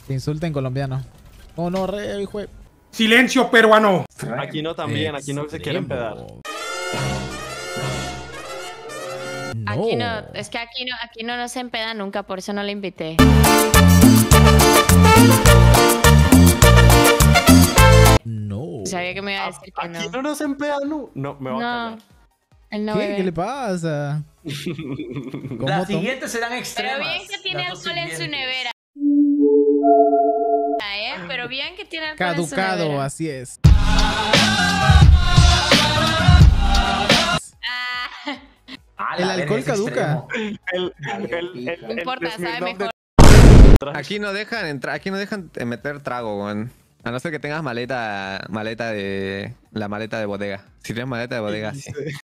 Te insulta en colombiano. Oh, no, re, hijo de... Silencio, peruano. Aquí no también, aquí no se quieren pedar. No. Aquí no, es que aquí no nos empeda nunca, por eso no le invité. No. Sabía que me iba a decir que no. Aquí no nos empedan, no. No, me voy a No, callar. él no ¿Qué? bebe. ¿Qué le pasa? ¿Cómo Las toma? siguientes serán Pero extremas. bien que tiene las dos alcohol en su siguientes. nevera. Pero bien que tiene alcohol en su Caducado, nevera. así es. Ah, A El la verga, alcohol es caduca. extremo. no importa, sabe Smirnoff mejor. Aquí no dejan entrar, aquí no dejan meter trago, weón. A no ser que tengas maleta de... La maleta de bodega. Si tienes maleta de bodega, sí.